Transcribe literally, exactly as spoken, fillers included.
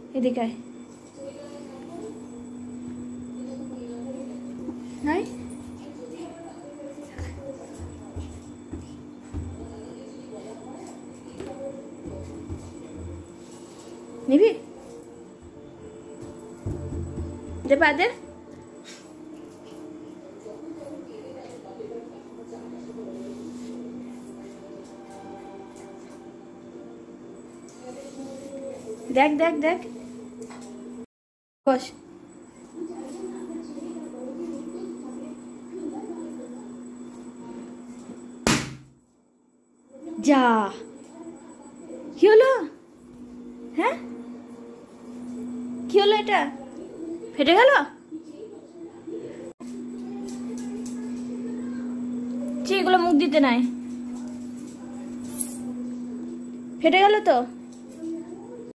এদিকে আয়। নাই নিবি দে পা দে। দেখ দেখ দেখ বস। যা কি হলো? হ্যাঁ কি হলো? এটা ফেটে গেল? এগুলো মুখ দিতে নাই, ফেটে গেল তো।